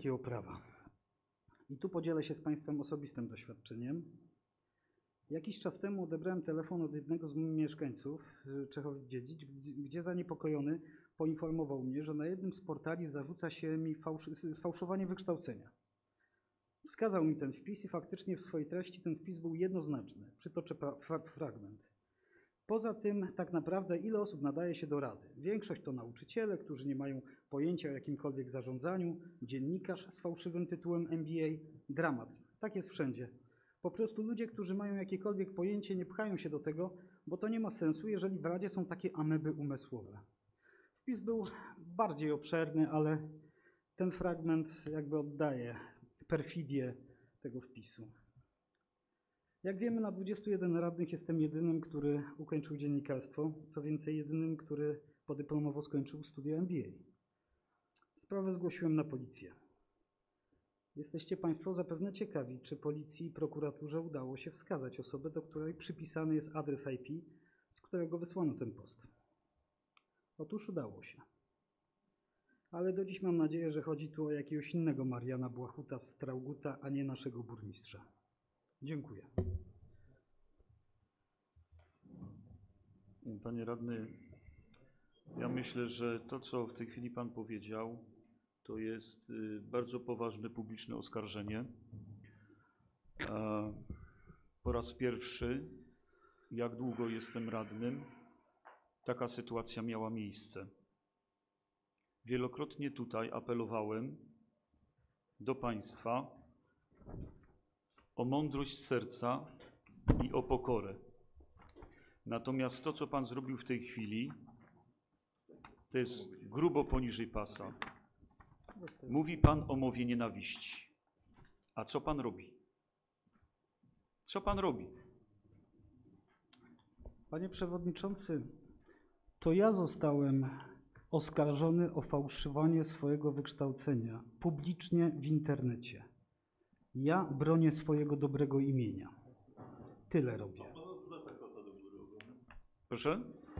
polskiego prawa. I tu podzielę się z Państwem osobistym doświadczeniem. Jakiś czas temu odebrałem telefon od jednego z mieszkańców Czechowic-Dziedzic, gdzie zaniepokojony poinformował mnie, że na jednym z portali zarzuca się mi sfałszowanie wykształcenia. Wskazał mi ten wpis i faktycznie w swojej treści ten wpis był jednoznaczny. Przytoczę fragment. Poza tym tak naprawdę ile osób nadaje się do rady? Większość to nauczyciele, którzy nie mają pojęcia o jakimkolwiek zarządzaniu, dziennikarz z fałszywym tytułem MBA, dramat. Tak jest wszędzie. Po prostu ludzie, którzy mają jakiekolwiek pojęcie, nie pchają się do tego, bo to nie ma sensu, jeżeli w radzie są takie ameby umysłowe. Wpis był bardziej obszerny, ale ten fragment jakby oddaje perfidię tego wpisu. Jak wiemy, na 21 radnych jestem jedynym, który ukończył dziennikarstwo, co więcej jedynym, który podyplomowo skończył studia MBA. Sprawę zgłosiłem na policję. Jesteście Państwo zapewne ciekawi, czy policji i prokuraturze udało się wskazać osobę, do której przypisany jest adres IP, z którego wysłano ten post. Otóż udało się. Ale do dziś mam nadzieję, że chodzi tu o jakiegoś innego Mariana Błachuta z Strauguta, a nie naszego burmistrza. Dziękuję. Panie radny, ja myślę, że to, co w tej chwili Pan powiedział, to jest bardzo poważne publiczne oskarżenie. Po raz pierwszy, jak długo jestem radnym, taka sytuacja miała miejsce. Wielokrotnie tutaj apelowałem do Państwa o mądrość serca i o pokorę. Natomiast to, co Pan zrobił w tej chwili, to jest grubo poniżej pasa. Mówi Pan o mowie nienawiści. A co Pan robi? Co Pan robi? Panie Przewodniczący, to ja zostałem oskarżony o fałszowanie swojego wykształcenia publicznie w internecie. Ja bronię swojego dobrego imienia. Tyle robię. Proszę?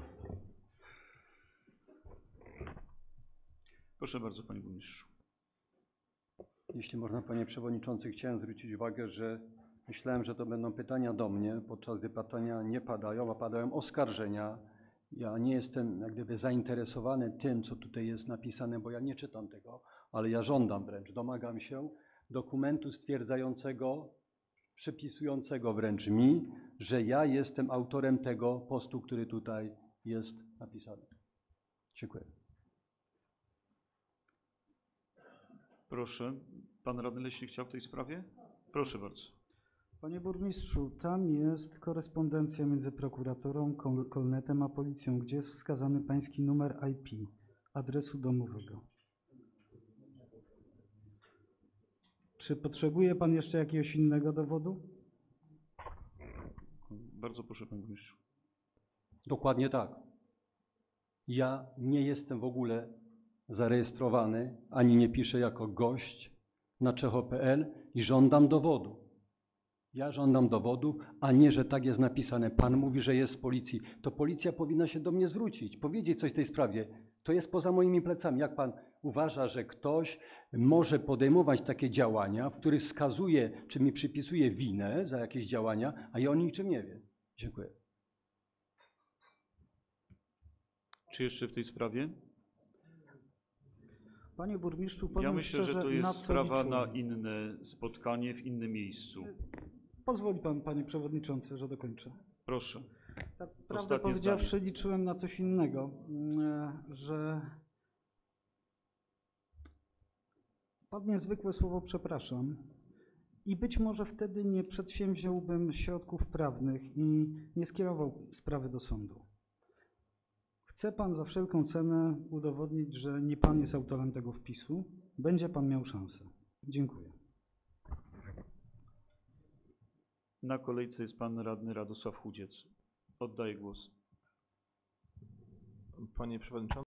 Proszę bardzo, Panie Burmistrzu. Jeśli można, Panie Przewodniczący, chciałem zwrócić uwagę, że myślałem, że to będą pytania do mnie, podczas gdy pytania nie padają, a padają oskarżenia. Ja nie jestem jak gdyby zainteresowany tym, co tutaj jest napisane, bo ja nie czytam tego, ale ja żądam wręcz, domagam się dokumentu stwierdzającego, przypisującego wręcz mi, że ja jestem autorem tego postu, który tutaj jest napisany. Dziękuję. Proszę. Pan radny Leśnik chciał w tej sprawie? Proszę bardzo. Panie burmistrzu, tam jest korespondencja między prokuraturą, Kolnetem a policją, gdzie jest wskazany pański numer IP, adresu domowego. Czy potrzebuje pan jeszcze jakiegoś innego dowodu? Bardzo proszę, Panie Burmistrzu. Dokładnie tak. Ja nie jestem w ogóle zarejestrowany, ani nie piszę jako gość na czecho.pl i żądam dowodu. Ja żądam dowodu, a nie, że tak jest napisane. Pan mówi, że jest z policji. To policja powinna się do mnie zwrócić, powiedzieć coś w tej sprawie. To jest poza moimi plecami. Jak pan uważa, że ktoś może podejmować takie działania, w których wskazuje, czy mi przypisuje winę za jakieś działania, a ja o niczym nie wiem? Dziękuję. Czy jeszcze w tej sprawie? Panie burmistrzu, powiem Ja myślę, że to szczerze, jest sprawa liczyłem. na inne spotkanie w innym miejscu. Pozwoli pan, panie przewodniczący, że dokończę. Proszę. Tak prawdę Ostatnie powiedziawszy, zdanie. liczyłem na coś innego, że padnie zwykłe słowo przepraszam i być może wtedy nie przedsięwziąłbym środków prawnych i nie skierował sprawy do sądu. Chce pan za wszelką cenę udowodnić, że nie pan jest autorem tego wpisu. Będzie pan miał szansę. Dziękuję. Na kolejce jest Pan radny Radosław Chudziec. Oddaję głos. Panie Przewodniczący.